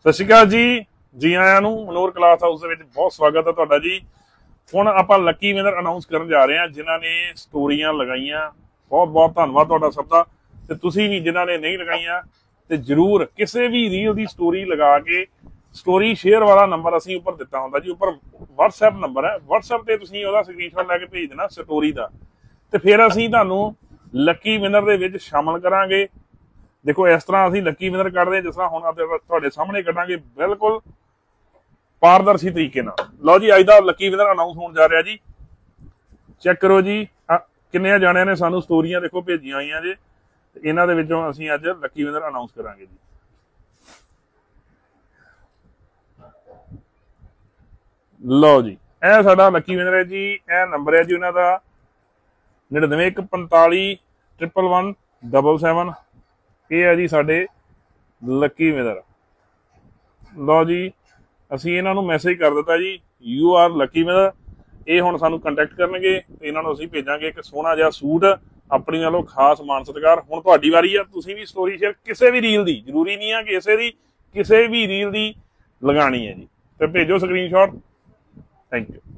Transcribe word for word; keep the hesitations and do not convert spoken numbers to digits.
ਸਤਿ ਸ਼੍ਰੀ ਅਕਾਲ ਜੀ ਜੀ ਆਇਆਂ ਨੂੰ ਮਨੋਰ ਕਲਾਸ ਹਾਊਸ ਦੇ ਵਿੱਚ ਬਹੁਤ ਸਵਾਗਤ ਹੈ ਤੁਹਾਡਾ ਜੀ। ਹੁਣ ਆਪਾਂ ਲੱਕੀ ਵਿਨਰ ਅਨਾਉਂਸ ਕਰਨ ਜਾ ਰਹੇ ਹਾਂ ਜਿਨ੍ਹਾਂ ਨੇ ਸਟੋਰੀਆਂ ਲਗਾਈਆਂ। ਬਹੁਤ ਬਹੁਤ ਧੰਨਵਾਦ ਤੁਹਾਡਾ ਸਭ ਦਾ। ਤੇ ਤੁਸੀਂ ਵੀ ਜਿਨ੍ਹਾਂ ਨੇ ਨਹੀਂ ਲਗਾਈਆਂ ਤੇ ਜਰੂਰ ਕਿਸੇ ਵੀ ਰੀਲ ਦੀ ਸਟੋਰੀ ਲਗਾ ਕੇ ਸਟੋਰੀ ਸ਼ੇਅਰ ਵਾਲਾ ਨੰਬਰ ਅਸੀਂ ਉੱਪਰ ਦਿੱਤਾ ਹੁੰਦਾ ਜੀ। ਉੱਪਰ WhatsApp ਨੰਬਰ ਹੈ, WhatsApp ਤੇ ਤੁਸੀਂ ਉਹਦਾ ਸਕਰੀਨਸ਼ਾਟ ਲੈ ਕੇ ਭੇਜ ਦੇਣਾ ਸਟੋਰੀ ਦਾ, ਤੇ ਫਿਰ ਅਸੀਂ ਤੁਹਾਨੂੰ ਲੱਕੀ ਵਿਨਰ ਦੇ ਵਿੱਚ ਸ਼ਾਮਲ ਕਰਾਂਗੇ। देखो इस तरह असीं लकी विनर कढ़दे जिस तरह हुण तुहाडे सामने कढ़ांगे बिल्कुल पारदर्शी तरीके नाल। लो जी अज दा लकी विनर अनाउंस होण जा रहा जी। चैक करो जी किन्ने जाणियां ने सानू स्टोरियां देखो भेजियां होईयां जे, इन्हां दे विचों असीं अज लकी विनर अनाउंस करांगे जी। लो जी ਇਹ ਸਾਡਾ लकी विनर है जी। ਇਹ नंबर है जी उन्हां दा नड़िनवे एक पंताली ट्रिपल वन डबल सैवन। ਇਹ ਹੈ ਜੀ ਸਾਡੇ ਲੱਕੀ ਵਿਨਰ। ਲਓ ਜੀ ਅਸੀਂ ਇਹਨਾਂ ਨੂੰ ਮੈਸੇਜ ਕਰ ਦਿੱਤਾ ਜੀ ਯੂ ਆਰ ਲੱਕੀ ਵਿਨਰ। ਇਹ ਹੁਣ ਸਾਨੂੰ ਕੰਟੈਕਟ ਕਰਨਗੇ ਤੇ ਇਹਨਾਂ ਨੂੰ ਅਸੀਂ ਭੇਜਾਂਗੇ ਇੱਕ ਸੋਹਣਾ ਜਿਹਾ ਸੂਟ ਆਪਣੀ ਵੱਲੋਂ ਖਾਸ ਮਾਨ ਸਤਿਕਾਰ। ਹੁਣ ਤੁਹਾਡੀ ਵਾਰੀ ਆ, ਤੁਸੀਂ ਵੀ ਸਟੋਰੀ ਸ਼ੇਅਰ ਕਿਸੇ ਵੀ ਰੀਲ ਦੀ, ਜ਼ਰੂਰੀ ਨਹੀਂ ਆ ਕਿ ਇਸੇ ਦੀ, ਕਿਸੇ ਵੀ ਰੀਲ ਦੀ ਲਗਾਣੀ ਹੈ ਜੀ, ਤੇ ਭੇਜੋ ਸਕਰੀਨਸ਼ਾਟ। Thank you.